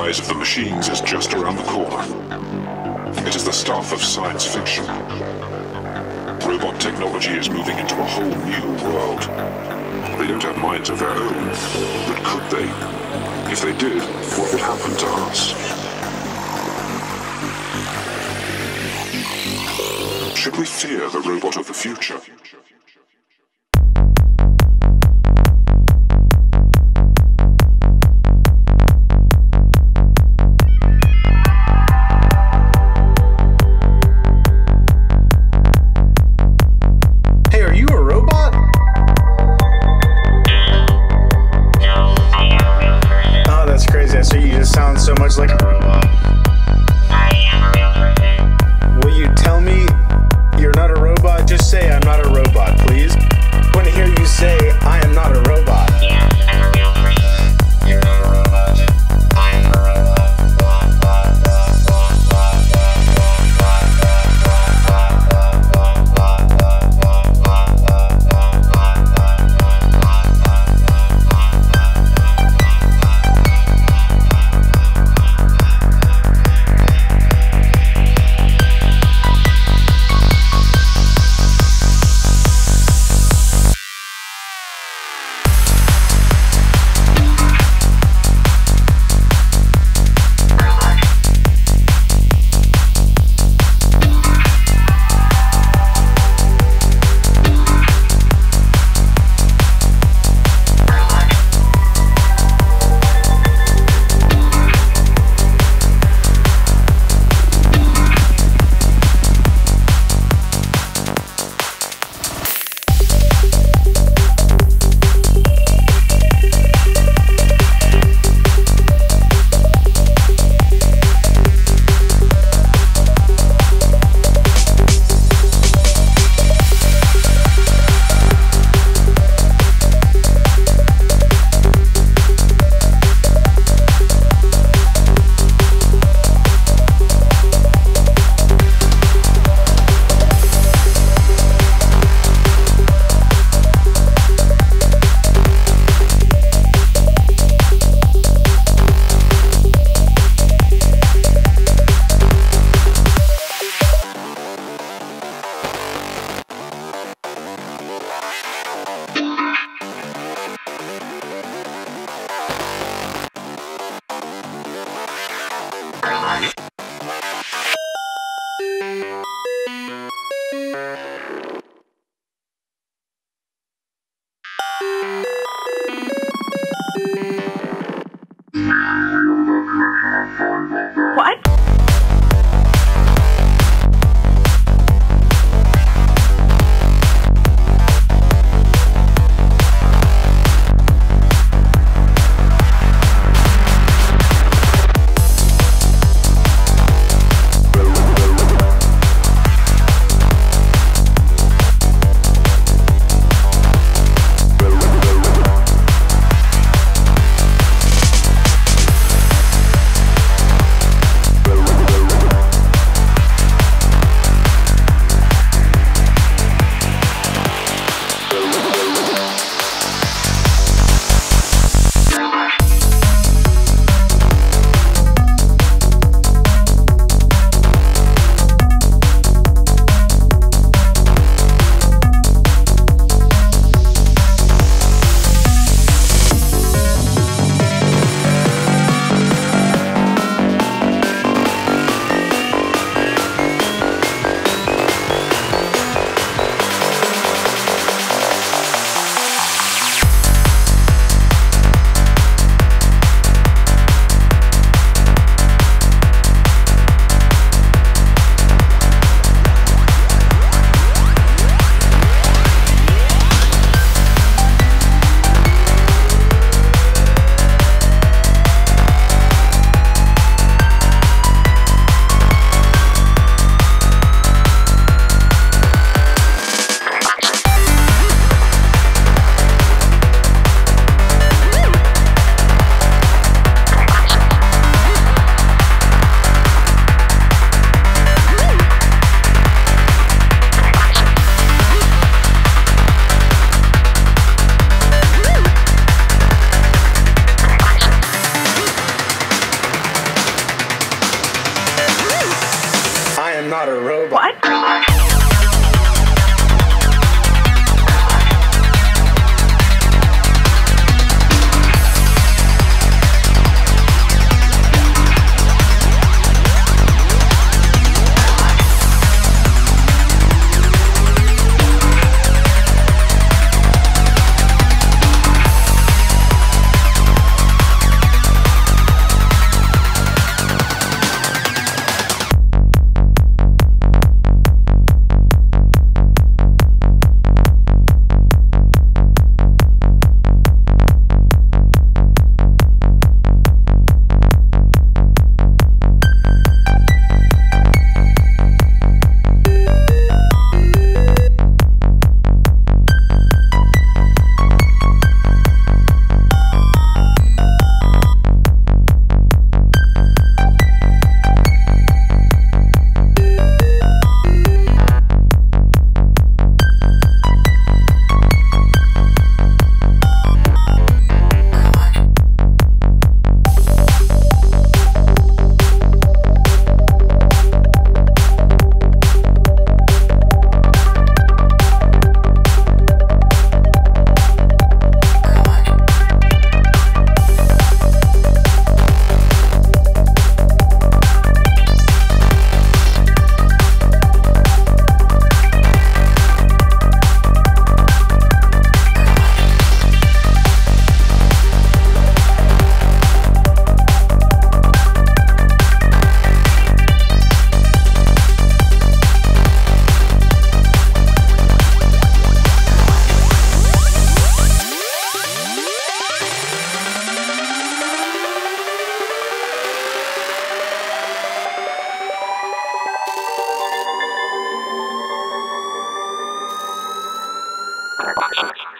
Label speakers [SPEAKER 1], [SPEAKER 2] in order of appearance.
[SPEAKER 1] rise of the machines is just around the corner. It is the stuff of science fiction. Robot technology is moving into a whole new world. They don't have minds of their own, but could they? If they did, what would happen to us? Should we fear the robot of the future?
[SPEAKER 2] So much like a robot.
[SPEAKER 3] I am a real person.
[SPEAKER 2] Will you tell me you're not a robot? Just say I'm not a robot, please. I want to hear you say I am not a robot.
[SPEAKER 3] Yes, I'm a real person. You're not a robot. I am a robot.
[SPEAKER 2] not a robot.
[SPEAKER 4] What?
[SPEAKER 3] Quirky.